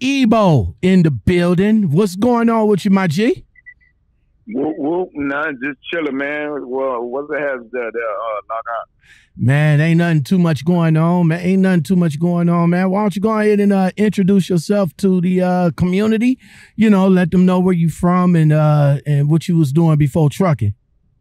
Ebo in the building. What's going on with you, my G? Whoop, nah, just chilling, man. Well, what the hell's that? Knock out. Man, ain't nothing too much going on, man. Ain't nothing too much going on, man. Why don't you go ahead and introduce yourself to the community? You know, let them know where you from and what you was doing before trucking.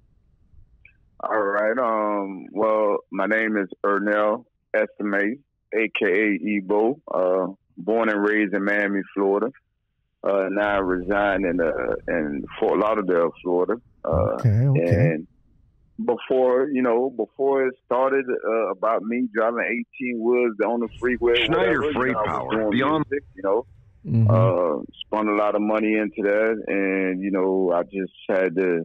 All right. Well, my name is Ernell Estime, aka Ebo. Born and raised in Miami, Florida. Now I reside in Fort Lauderdale, Florida. Okay. And before it started about me driving 18 woods on the freeway, Schneider whatever, Freight I was Power doing Beyond. music, spun a lot of money into that, and I just had to,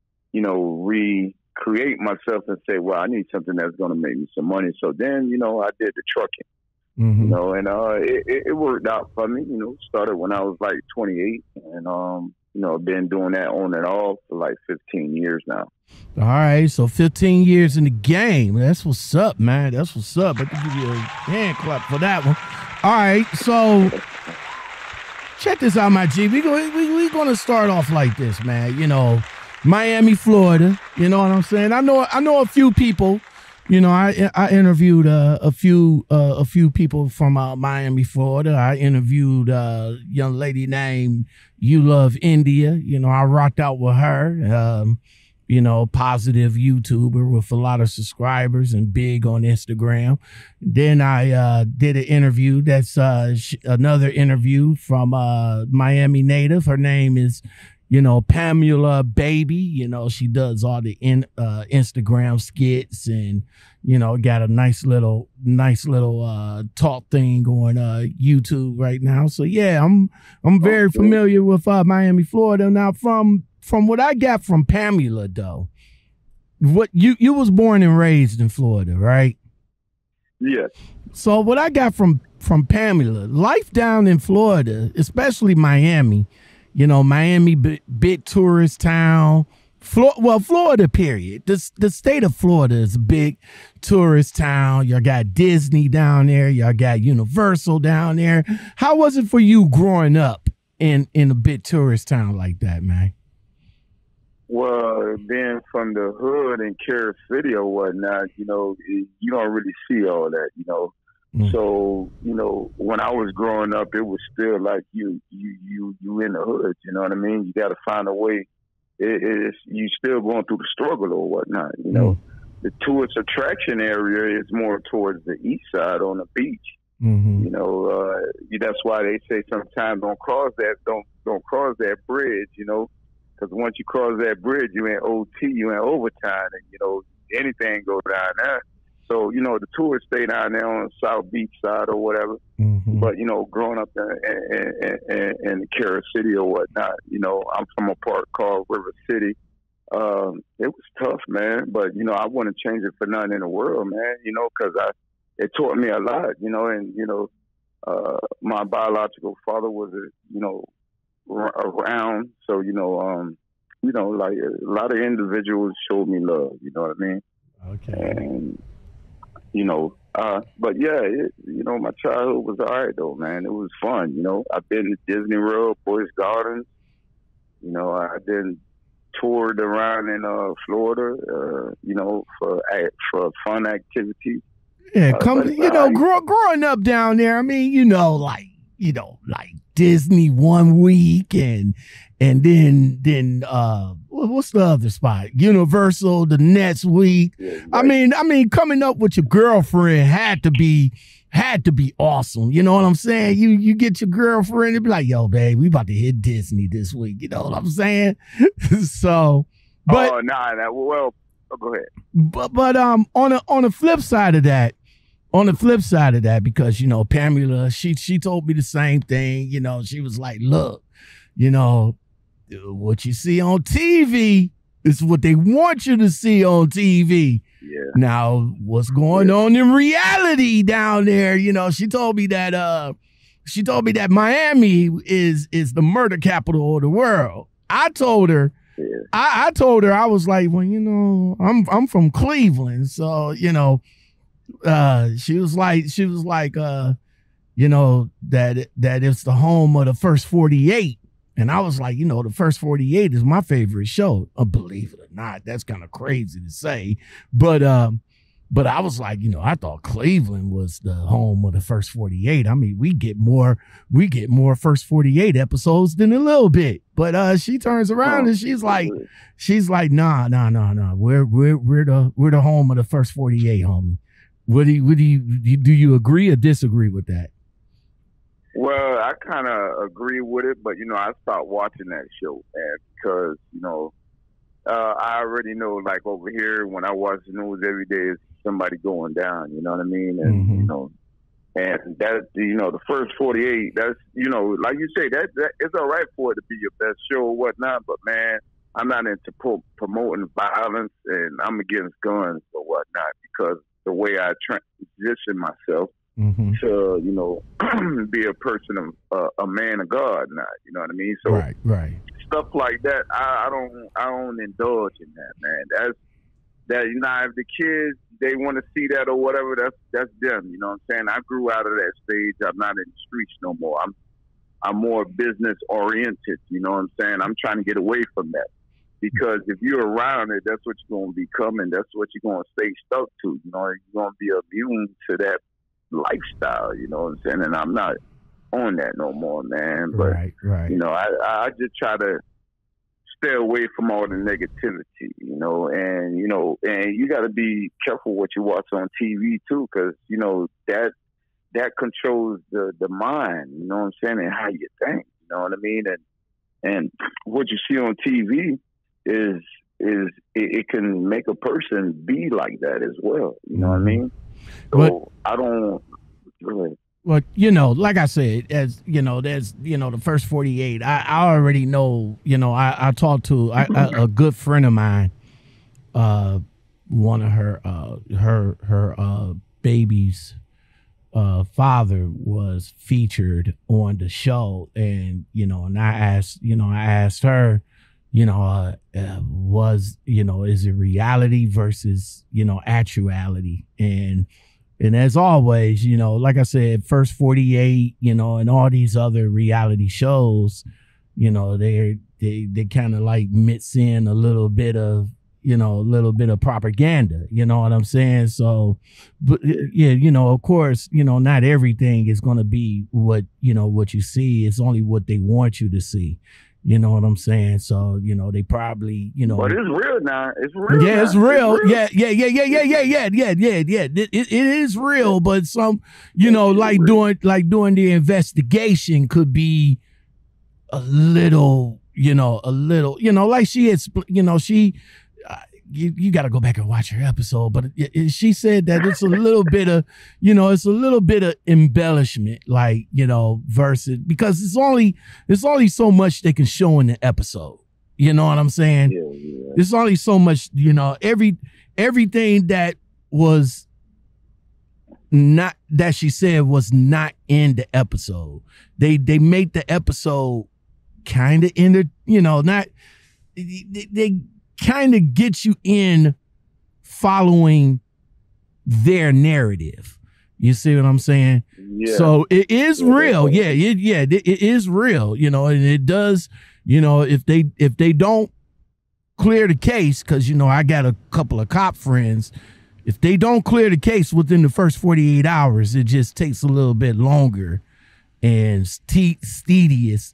recreate myself and say, well, I need something that's going to make me some money. So then, I did the trucking. Mm-hmm. And it worked out for me. Started when I was like 28, and I've been doing that on and off for like 15 years now. All right, so 15 years in the game. That's what's up, man. That's what's up. I can give you a hand clap for that one. All right, so check this out, my G. We're going to start off like this, man. Miami, Florida. You know what I'm saying? I know a few people. I interviewed a few people from Miami, Florida. I interviewed a young lady named You Love India. I rocked out with her. Positive YouTuber with a lot of subscribers and big on Instagram. Then I did an interview. That's another interview from Miami native. Her name is Pamela Baby. She does all the Instagram skits and, got a nice little talk thing going YouTube right now. So yeah, I'm very familiar with Miami, Florida. Now from what I got from Pamela though, what you was born and raised in Florida, right? Yes. So what I got from Pamela, life down in Florida, especially Miami, Miami, big tourist town. Florida, period. The state of Florida is a big tourist town. Y'all got Disney down there. Y'all got Universal down there. How was it for you growing up in a big tourist town like that, man? Well, being from the hood in Carol City or whatnot, you don't really see all that, So, when I was growing up, it was still like you in the hood, you know what I mean? You got to find a way. You still going through the struggle or whatnot, The tourist attraction area is more towards the east side on the beach. Mm-hmm. That's why they say sometimes don't cross that bridge, because once you cross that bridge, you in OT, you in overtime, and anything go down there. So, the tourists stay down there on the South Beach side or whatever. Mm-hmm. But, growing up in Carol City or whatnot, I'm from a part called River City. It was tough, man. But, I wouldn't change it for nothing in the world, man, because it taught me a lot, and, my biological father was, around. So, like a lot of individuals showed me love, you know what I mean? Okay. And, but yeah, my childhood was all right though, man. It was fun, I've been to Disney World, Busch Gardens, I then toured around in Florida, for fun activities. Yeah, growing up down there, I mean, like Disney one week and then what's the other spot? Universal the next week. Yeah, right. I mean, coming up with your girlfriend had to be awesome. You know what I'm saying? You get your girlfriend and be like, yo, babe, we about to hit Disney this week. You know what I'm saying? So, but well, go ahead. But on the flip side of that, because Pamela, she told me the same thing. She was like, look, what you see on TV is what they want you to see on TV. Yeah. Now, what's going on in reality down there? She told me that Miami is the murder capital of the world. I told her, I told her, I was like, well, I'm from Cleveland, so she was like, you know, that it's the home of the First 48. And I was like, you know, the First 48 is my favorite show. Believe it or not, that's kind of crazy to say. But I was like, you know, I thought Cleveland was the home of the First 48. I mean, we get more First 48 episodes than a little bit. But she turns around and she's like, nah. We're the home of the First 48, homie. Do you agree or disagree with that? Well, I kind of agree with it, but, you know, I stopped watching that show, man, because, you know, I already know, like, over here, when I watch the news every day, is somebody going down, you know what I mean? And, you know, and that, you know, the First 48, that's, you know, like you say, that it's all right for it to be your best show or whatnot, but, man, I'm not into promoting violence, and I'm against guns or whatnot, because the way I transition myself to, you know, be a person of a man of God now, you know what I mean? So right. Stuff like that, I don't indulge in that, man. That, you know, if the kids, they want to see that or whatever, that's them, you know what I'm saying? I grew out of that stage. I'm not in the streets no more. I'm more business oriented, you know what I'm saying? I'm trying to get away from that. Because if you're around it, that's what you're going to become, and that's what you're going to stay stuck to. You know, you're going to be immune to that lifestyle, you know what I'm saying? And I'm not on that no more, man. But, right. You know, I just try to stay away from all the negativity, you know, and you got to be careful what you watch on TV, too, because, you know, that controls the mind, you know what I'm saying, and how you think, you know what I mean? And what you see on TV is it can make a person be like that as well. You know what I mean? So I don't really. Well, you know, like I said, as you know, there's, you know, the First 48. I already know, you know, I talked to a good friend of mine, one of her baby's father was featured on the show, and, you know, and I asked her, you know, was, you know, is it reality versus, you know, actuality? And as always, you know, like I said, First 48, you know, and all these other reality shows, you know, they kind of like mix in a little bit of propaganda, you know what I'm saying? So, but yeah, you know, of course, you know, not everything is going to be what you see. It's only what they want you to see. You know what I'm saying? So, you know, they probably, you know. But it's real now. It's real. Yeah, it's real. Yeah. It is real, Yeah. But some, you know, like doing the investigation could be a little, like she had, you know, you got to go back and watch her episode, but she said that it's a little bit of, you know, it's a little bit of embellishment, like, you know, versus, because it's only so much they can show in the episode. You know what I'm saying? Yeah. There's only so much, you know, everything that was not, that she said was not in the episode. They make the episode kind of in the, you know, not, they kind of get you in following their narrative. You see what I'm saying? Yeah. So it is real. Yeah, it is real, you know, and it does, you know, if they don't clear the case, because, you know, I got a couple of cop friends, if they don't clear the case within the first 48 hours, it just takes a little bit longer and tedious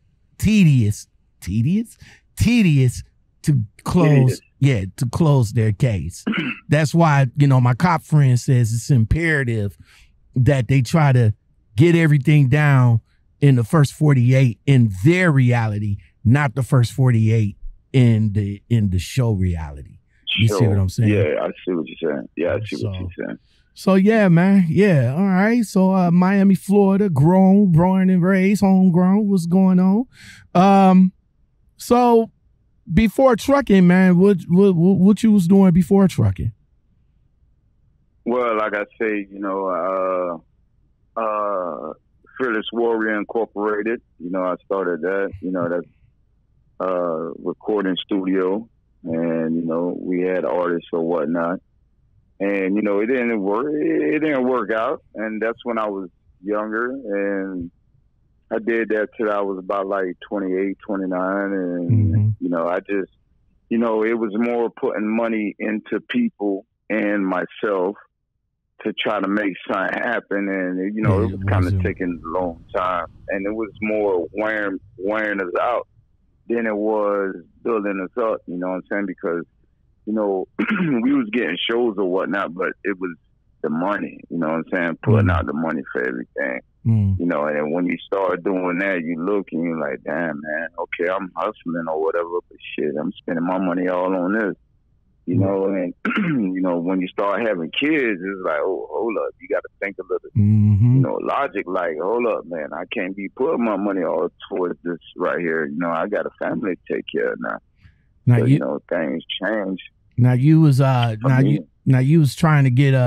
to close their case. That's why, you know, my cop friend says it's imperative that they try to get everything down in the first 48 in their reality, not the first 48 in the show reality. You see what I'm saying? Yeah, I see what you're saying. Yeah, I see what you're saying. So yeah, man. Yeah. All right. So Miami, Florida, born and raised, homegrown. What's going on? So before trucking, man, what you was doing before trucking? Well, like I say, you know, Fearless Warrior Incorporated, you know, I started that, you know, that's recording studio, and, you know, we had artists or whatnot, and, you know, it didn't work out, and that's when I was younger, and I did that till I was about like 28, 29, and you know, I just, you know, it was more putting money into people and myself to try to make something happen, and you know, it was kind of taking a long time, and it was more wearing us out than it was building us up. You know what I'm saying? Because you know, we was getting shows or whatnot, but it was the money. You know what I'm saying? Putting out the money for everything. You know, and then when you start doing that, you look and you're like, damn, man, okay, I'm hustling or whatever, but shit, I'm spending my money all on this. You know, and, you know, when you start having kids, it's like, oh, hold up. You got to think a little, you know, logic, like, hold up, man, I can't be putting my money all towards this right here. You know, I got a family to take care of now. So, you know, things change. Now you was you was trying to get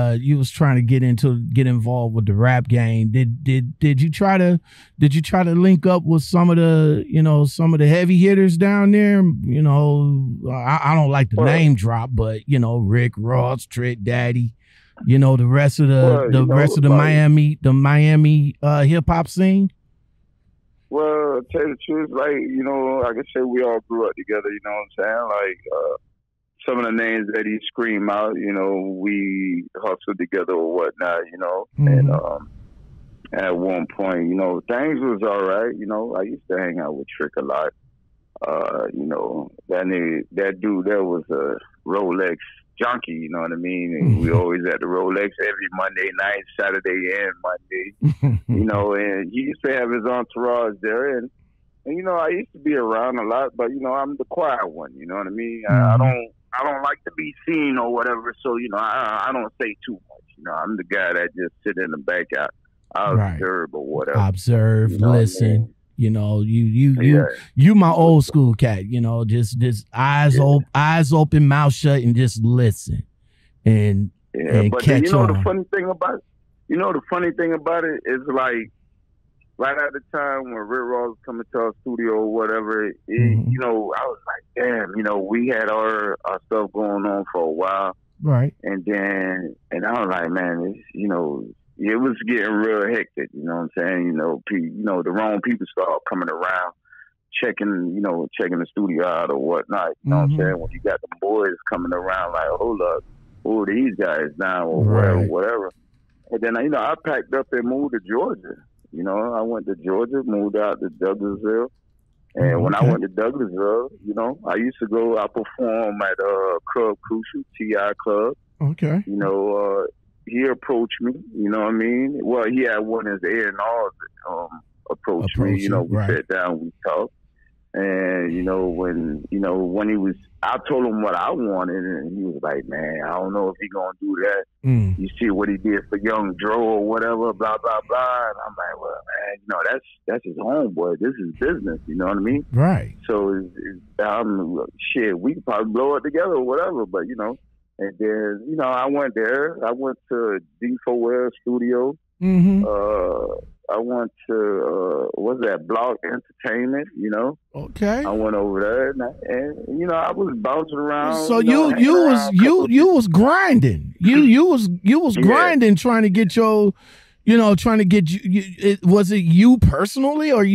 get involved with the rap game. Did you try to link up with some of the heavy hitters down there? You know, I don't like the name drop, but you know, Rick Ross, Trick Daddy, you know, the rest of the Miami hip hop scene. Well, tell you the truth, like, you know, like I said, we all grew up together. You know what I'm saying? Like. Some of the names that he screamed out, you know, we hustled together or whatnot, you know. And at one point, you know, things was all right. You know, I used to hang out with Trick a lot. You know, that dude there was a Rolex junkie, you know what I mean? And we always at the Rolex every Monday night, Saturday and Monday, you know, and he used to have his entourage there. And, you know, I used to be around a lot, but, you know, I'm the quiet one, you know what I mean? I don't like to be seen or whatever, so, you know, I don't say too much. You know, I'm the guy that just sit in the back. I observe or whatever. Observe, you know, listen. I mean? You know, you my old school cat. You know, just eyes open, mouth shut, and just listen. And but catch you know on. The funny thing about it is, like, right at the time when Rick Ross was coming to our studio or whatever, you know, I was like, damn, you know, we had our stuff going on for a while. Right. And I was like, man, it's, you know, it was getting real hectic, you know what I'm saying? You know, the wrong people start coming around, checking the studio out or whatnot. You know what I'm saying? When you got the boys coming around like, hold up, who are these guys now or whatever. And then, you know, I packed up and moved to Georgia. You know, I went to Georgia, moved out to Douglasville. And when I went to Douglasville, you know, I perform at Club Crucial, T.I. Club. Okay. You know, he approached me, you know what I mean? Well, he had one of his A&Rs approach me, you know, we sat down, we talked. And, you know, when I told him what I wanted, and he was like, man, I don't know if he's going to do that. You see what he did for Young Dro or whatever, blah, blah, blah. And I'm like, well, man, you know, that's his homeboy. This is business, you know what I mean? Right. So, shit, we could probably blow it together or whatever, but, you know. And then, you know, I went there. I went to D4L Studio. I went to what's that, Block Entertainment, you know. Okay. I went over there and you know, I was bouncing around. So you was grinding. You was grinding trying to get your, you know, trying to get you. Was it you personally, or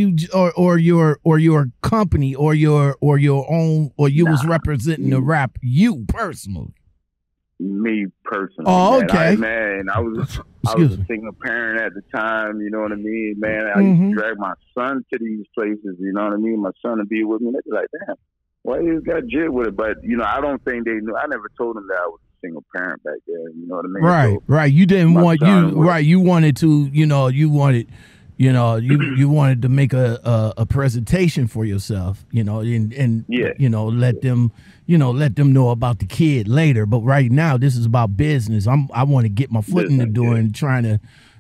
your company, or your own, or you was representing the rap you personally? Me personally. Oh, okay. Man, I was a single parent at the time, you know what I mean? Man, I used to drag my son to these places, you know what I mean? My son would be with me. They'd be like, damn, why you got jit with it? But, you know, I don't think they knew. I never told them that I was a single parent back there, you know what I mean? Right, so right. You didn't want, you wanted to, you wanted to make a presentation for yourself, you know, and you know, let them know about the kid later. But right now, this is about business. I want to get my foot in the door and trying to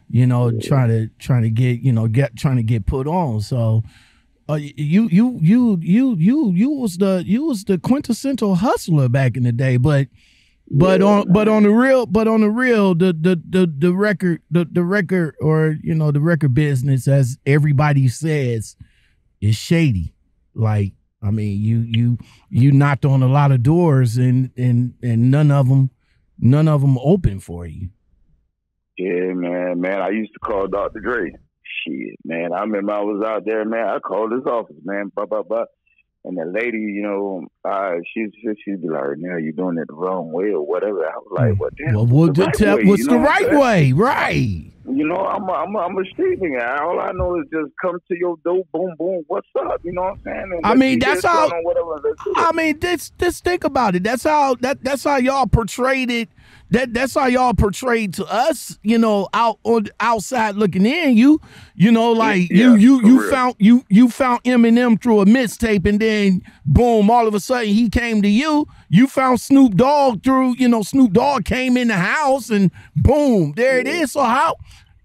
get put on. So you was the quintessential hustler back in the day, but on the real, the record, or you know, the record business, as everybody says, is shady. Like, I mean, you knocked on a lot of doors and none of them open for you. Yeah, man. I used to call Dr. Dre. Shit, man. I remember I was out there, man. I called his office, man. And the lady, she'd be like, "Now you're doing it the wrong way or whatever." I was like, "What? Well, what's the right way? Right? You know, I'm a street nigga. All I know is just come to your door, boom, boom. What's up? You know what I'm saying? And I mean, that's how. I mean, just think about it. That's how y'all portrayed it. That's how y'all portrayed to us, you know, outside looking in. You know, like you found Eminem through a mixtape, and then boom, all of a sudden he came to you. You found Snoop Dogg through, you know, Snoop Dogg came in the house, and boom, there it is. So how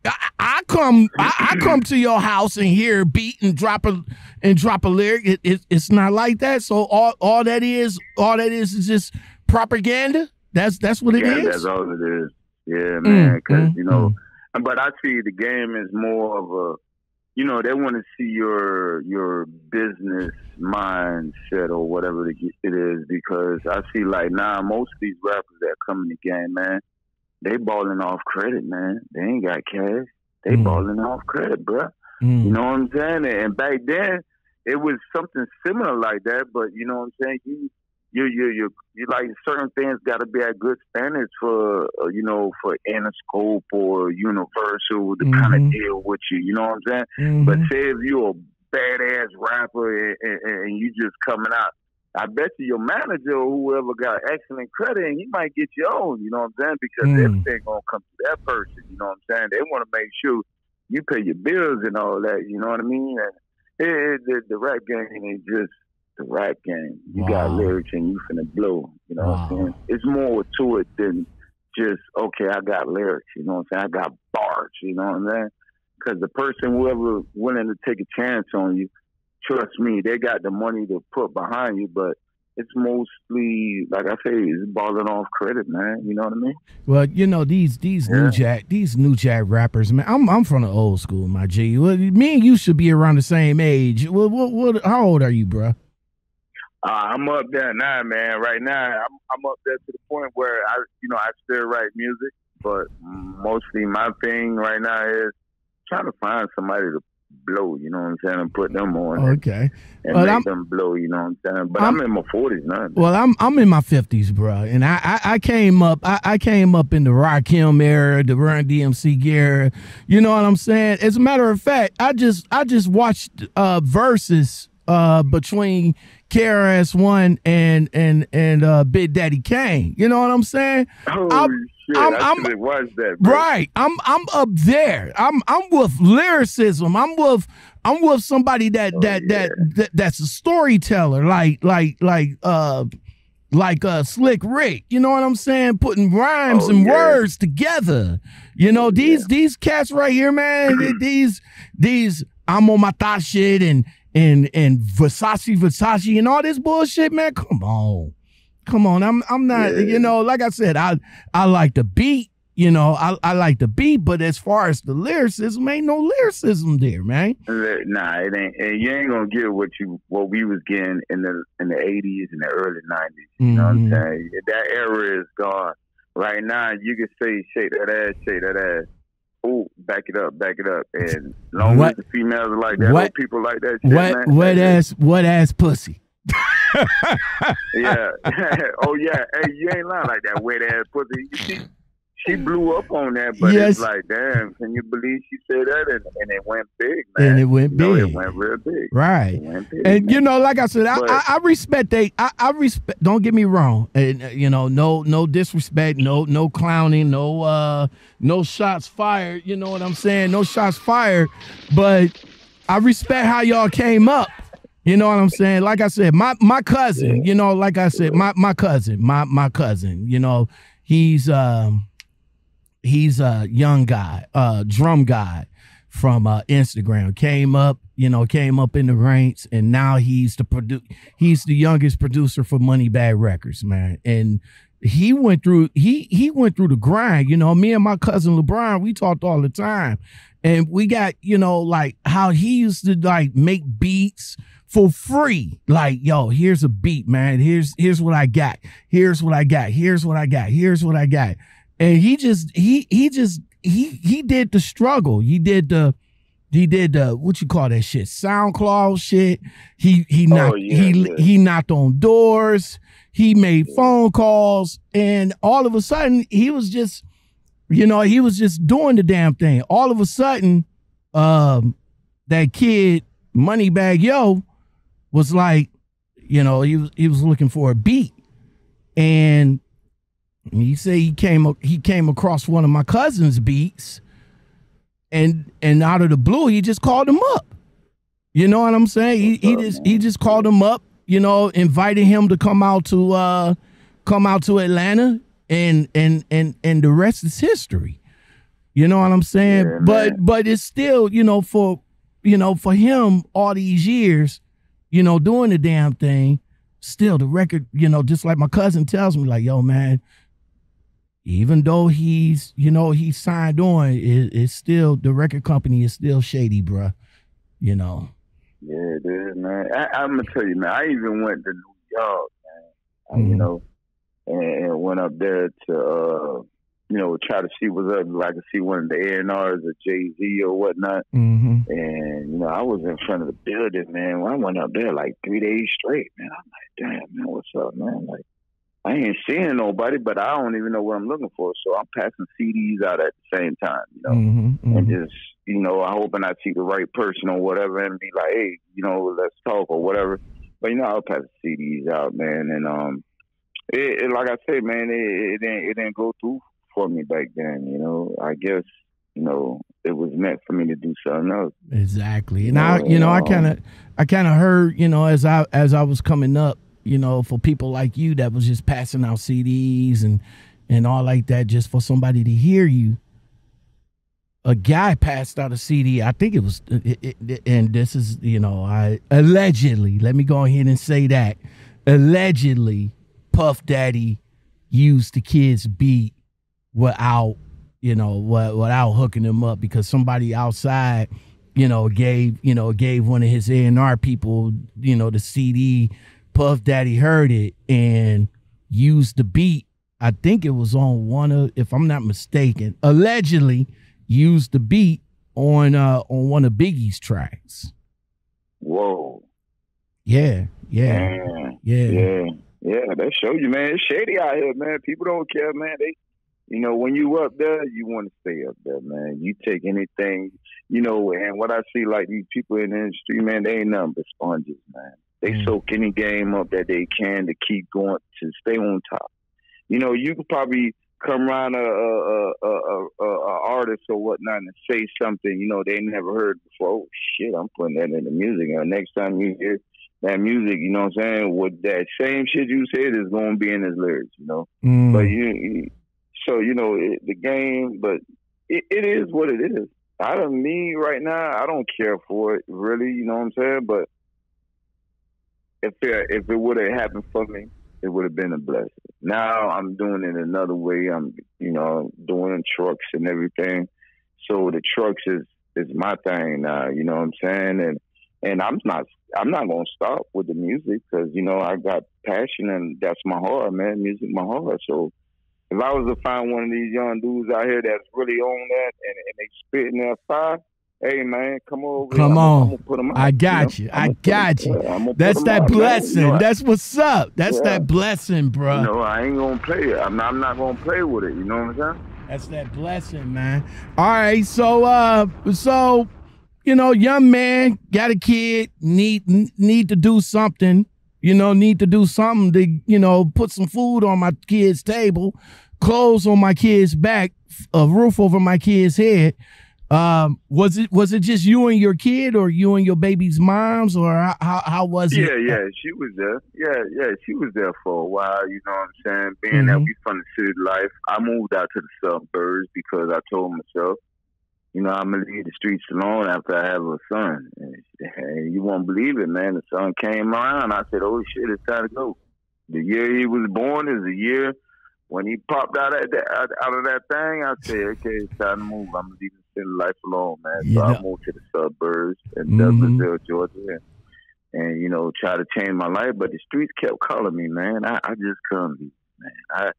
I come to your house and hear a beat and drop a lyric. It's not like that. So all that is just propaganda. That's what it is. That's all it is. Yeah, man. Because you know, but I see the game is more of a, you know, they want to see your business mindset or whatever it is. Because I see like now most of these rappers that come in the game, man, they balling off credit, man. They ain't got cash. They balling off credit, bro. You know what I'm saying? And back then it was something similar like that. But you know what I'm saying? You like certain things got to be at good standards for for Interscope or Universal to kind of deal with you. You know what I'm saying? But say if you're a badass rapper and you just coming out, I bet you your manager or whoever got excellent credit, and he might get you on. You know what I'm saying? Because everything gonna come to that person. You know what I'm saying? They want to make sure you pay your bills and all that. You know what I mean? And the rap game ain't just the rap game. You got lyrics and you finna blow. You know what I'm saying? It's more to it than just, okay, I got lyrics. You know what I'm saying? I got bars. You know what I'm saying? Because the person, whoever willing to take a chance on you, trust me, they got the money to put behind you, but it's mostly, like I say, it's balling off credit, man. You know what I mean? Well, you know, these new jack rappers, man. I'm from the old school, my G. Well, me and you should be around the same age. What how old are you, bro? I'm up there now, man. Right now, I'm up there to the point where I still write music, but mostly my thing right now is trying to find somebody to blow. You know what I'm saying? And put them on. Okay. And make them blow. You know what I'm saying? But I'm in my 40s now. Well, I'm in my 50s, bro, and I came up in the Rakim era, the Run DMC era. You know what I'm saying? As a matter of fact, I just watched verses between KRS-One and Big Daddy Kane. You know what I'm saying? I should have watched that, bro. Right. I'm up there. I'm with lyricism. I'm with somebody that's a storyteller, like Slick Rick. You know what I'm saying? Putting rhymes and words together. You know, these cats right here, man, these I'm on my thought shit and Versace and all this bullshit, man. Come on. I'm not, you know, like I said, I like the beat, you know, I like the beat, but as far as the lyricism, ain't no lyricism there, man. Nah, it ain't. And you ain't gonna get what we was getting in the 80s and the early 90s. You know what I'm saying? That era is gone. Right now, you can say shake that ass. Oh, back it up. And as long as the females are like that, or people like that shit, what ass pussy? Yeah. Oh, yeah. Hey, you ain't lying like that wet ass pussy. She blew up on that, but it's like, damn, can you believe she said that? And it went big, man. And it went big. It went real big. Right. Big, and, man. you know, like I said, I respect I respect, don't get me wrong. And, you know, no disrespect, no clowning, no shots fired. You know what I'm saying? No shots fired. But I respect how y'all came up. You know what I'm saying? Like I said, my cousin, you know, like I said, my cousin, you know, he's a young guy, drum guy from Instagram. Came up in the ranks, and now he's the youngest producer for Moneybagg Records, man. And he went through the grind. You know, me and my cousin LeBron, we talked all the time, and we got, you know, like how he used to like make beats for free. Like, yo, here's a beat, man. Here's what I got. Here's what I got. Here's what I got. Here's what I got. And he just he did the struggle. He did the what you call that shit? SoundCloud shit. He knocked on doors. He made phone calls, and all of a sudden he was just, he was just doing the damn thing. All of a sudden, that kid Moneybagg Yo was like, he was looking for a beat, and he said he came across one of my cousin's beats, and out of the blue he just called him up. You know what I'm saying? He just called him up, invited him to come out to Atlanta, and the rest is history. You know what I'm saying? Yeah, but it's still, for him all these years, doing the damn thing, still the record, just like my cousin tells me, like, yo, man, even though he's signed on, it's still, the record company is still shady, bruh. Yeah, it is, man. I'm gonna tell you, man. I even went to New York, man. And went up there to, try to see what's up. Like to see one of the A&Rs or Jay-Z or whatnot. Mm-hmm. And I was in front of the building, man. When I went up there like 3 days straight, man. I'm like, damn, man, what's up, man? Like, I ain't seeing nobody, but I don't even know what I'm looking for. So I'm passing CDs out at the same time, mm-hmm. and just, I hoping I see the right person or whatever and be like, hey, let's talk or whatever. But, I'll pass the CDs out, man. And, it like I say, man, it didn't go through for me back then, I guess, it was meant for me to do something else. Exactly. And I kind of heard, as I was coming up, for people like you that was just passing out CDs and all like that, just for somebody to hear you. A guy passed out a CD. I think it was, and this is, I allegedly, let me go ahead and say that, allegedly, Puff Daddy used the kid's beat without hooking him up, because somebody outside, gave one of his A&R people, the CD. Puff Daddy heard it and used the beat. I think it was on one of, if I'm not mistaken, allegedly used the beat on one of Biggie's tracks. Whoa. Yeah. That show you, man. It's shady out here, man. People don't care, man. They, when you up there, you want to stay up there, man. You take anything, and what I see, like these people in the industry, man, they ain't nothing but sponges, man. They soak any game up that they can to keep going, to stay on top. You could probably come around a artist or whatnot and say something, they never heard before. Oh, shit, I'm putting that in the music. And next time you hear that music, you know what I'm saying, with that same shit you said is going to be in his lyrics, But the game, but it is what it is. Me right now, I don't care for it, really, you know what I'm saying? But if it would have happened for me, it would have been a blessing. Now I'm doing it another way. I'm, doing trucks and everything. So the trucks is my thing now, you know what I'm saying? And I'm not going to stop with the music because, I got passion and that's my heart, man. Music, my heart. So if I was to find one of these young dudes out here that's really on that and they spitting that fire, hey, man, come over. Come on. I'm gonna put them out, I got you. I got you. That's that blessing. That's what's up. That's that blessing, bro. I ain't going to play it. I'm not going to play with it. You know what I'm saying? That's that blessing, man. All right. So, young man, got a kid, need to do something, need to do something to, put some food on my kid's table, clothes on my kid's back, a roof over my kid's head. Was it just you and your kid, or you and your baby's moms, or how was it? Yeah, she was there. Yeah, she was there for a while. You know what I'm saying? Being that we from the city life, I moved out to the suburbs because I told myself, I'm gonna leave the streets alone after I have a son. And you won't believe it, man. The son came around. I said, "Oh shit, it's time to go." The year he was born is the year when he popped out of that thing. I said, "Okay, it's time to move. I'm leaving city life alone, man." So I moved to the suburbs in Douglasville, Georgia, and try to change my life. But the streets kept calling me, man. I just couldn't leave, man.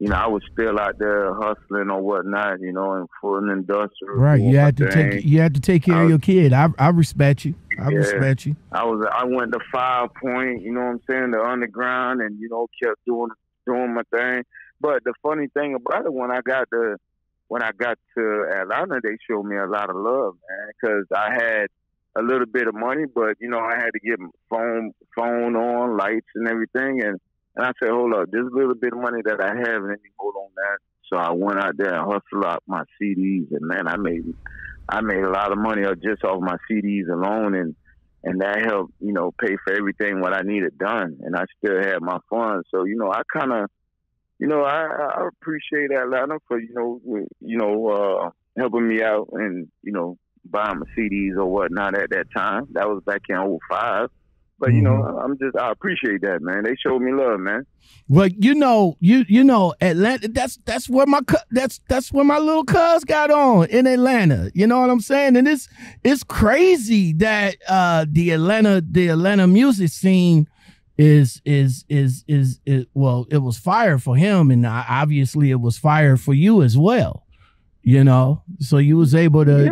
you know, I was still out there hustling or whatnot, you know, and for an industrial. Right. You had to take care of your kid. I respect you. I respect you. I went to 5 Point, you know what I'm saying, the underground, and, you know, kept doing my thing. But the funny thing about it, when I got to Atlanta, they showed me a lot of love, man, because I had a little bit of money, but, you know, I had to get phone on, lights and everything, and I said, hold up, this little bit of money that I have, let me hold on that. So I went out there and hustled out my CDs, and man, I made a lot of money just off my CDs alone, and that helped, you know, pay for everything what I needed done, and I still had my funds. So, you know, I kind of, you know, I appreciate Atlanta for, helping me out and, you know, buying my CDs or whatnot at that time. That was back in 2005. But, you know, I appreciate that, man. They showed me love, man. Well, you know, Atlanta, that's where my little cuz got on in Atlanta. You know what I'm saying? And it's crazy that the Atlanta music scene is well, it was fire for him, and obviously it was fire for you as well. You know, so you was able to,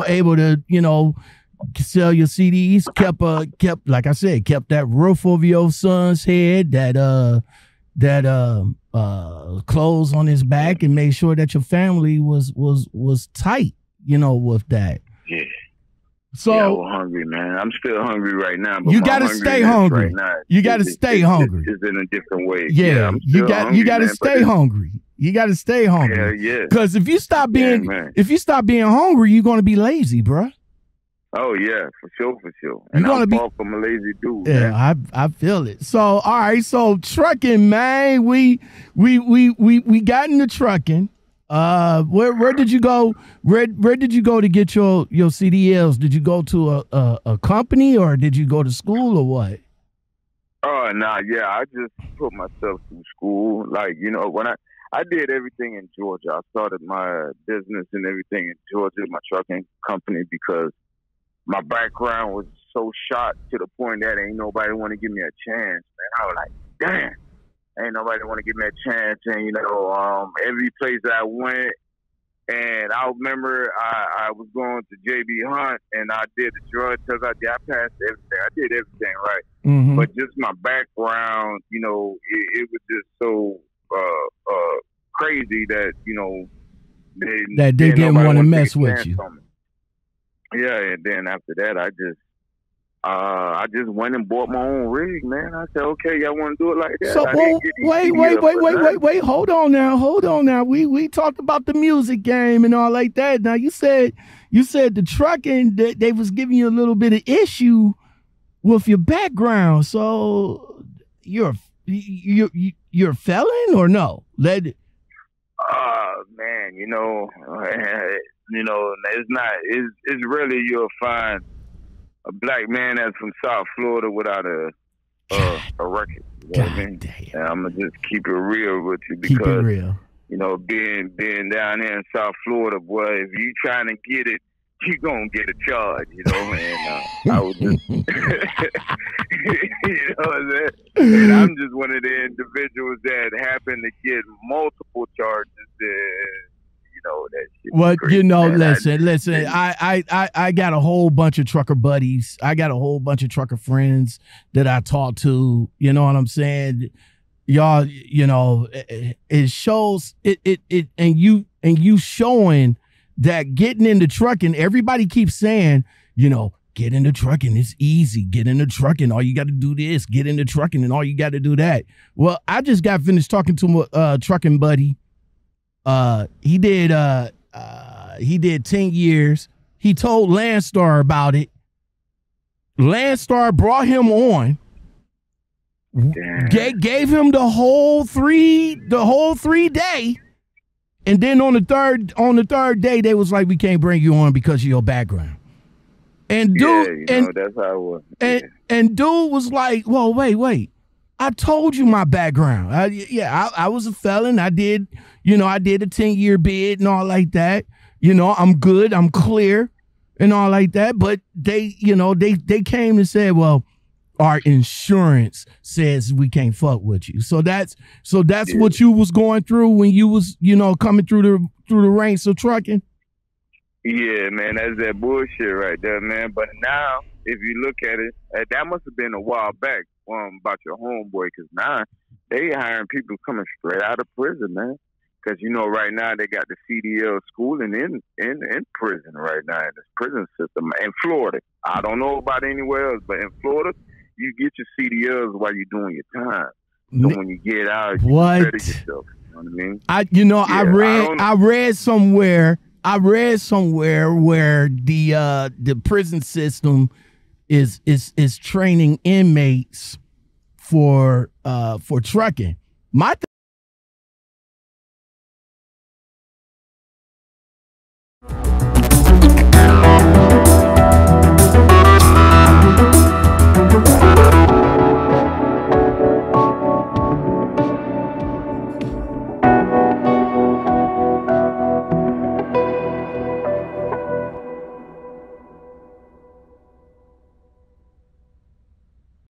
sell your CDs, kept like I said, kept that roof over your son's head, that clothes on his back, and made sure that your family was tight, you know, with that. Yeah. So I was hungry, man. I'm still hungry right now. But you gotta stay hungry. Right now, you gotta stay hungry. It's in a different way. Yeah, you gotta stay hungry. You gotta stay hungry. Hell yeah. Because if you stop being hungry, you're gonna be lazy, bruh. Oh yeah, for sure. And I'm far from a lazy dude. Yeah, man. I feel it. So all right, so trucking, man. We got into trucking. Where did you go? Where did you go to get your CDLs? Did you go to a company, or did you go to school, or what? Oh nah, yeah. I just put myself through school. Like, you know, when I did everything in Georgia. I started my business and everything in Georgia, my trucking company, because my background was so shot to the point that ain't nobody want to give me a chance, man. I was like, damn, ain't nobody want to give me a chance. And, you know, every place I went, and I remember I was going to J.B. Hunt, and I did the drug test. I passed everything. I did everything right. Mm-hmm. But just my background, you know, it was just so crazy that, you know, they didn't want to mess with you. Yeah, and then after that, I just went and bought my own rig, man. I said, okay, y'all want to do it like that? So, wait, hold on now. We talked about the music game and all like that. Now you said the trucking, they was giving you a little bit of issue with your background. So you're a felon or no? Man, you know, it's not. It's really, you'll find a black man that's from South Florida without a record. You know what I mean? And I'm gonna just keep it real with you, because you know, being down there in South Florida, boy, if you trying to get it, you gonna get a charge. You know, and I was just, you know what I'm saying? And I'm just one of the individuals that happen to get multiple charges. That shit. Well, crazy, you know, man. listen. I got a whole bunch of trucker buddies. I got a whole bunch of trucker friends that I talk to. You know what I'm saying? Y'all, you know, it shows it and you showing that getting into trucking. Everybody keeps saying, you know, get into trucking. It's easy. Get into trucking. All you got to do this. Get into trucking, and all you got to do that. Well, I just got finished talking to a trucking buddy. He did 10 years. He told Landstar about it. Landstar brought him on. Gave him the whole 3 day. And then on the third day, they was like, we can't bring you on because of your background. And dude, that's how it was. And dude was like, well, wait. I told you my background. I was a felon. I did a 10-year bid and all like that. You know, I'm good. I'm clear and all like that. But they came and said, well, our insurance says we can't fuck with you. So that's what you was going through when you was, coming through the ranks of trucking. Yeah, man, that's that bullshit right there, man. But now, if you look at it, that must have been a while back about your homeboy, because now they hiring people coming straight out of prison, man. Because, right now they got the CDL schooling in prison right now, in this prison system in Florida. I don't know about anywhere else, but in Florida, you get your CDLs while you're doing your time. So when you get out, you better yourself. You know what I mean? I read somewhere where the prison system is training inmates for trucking. My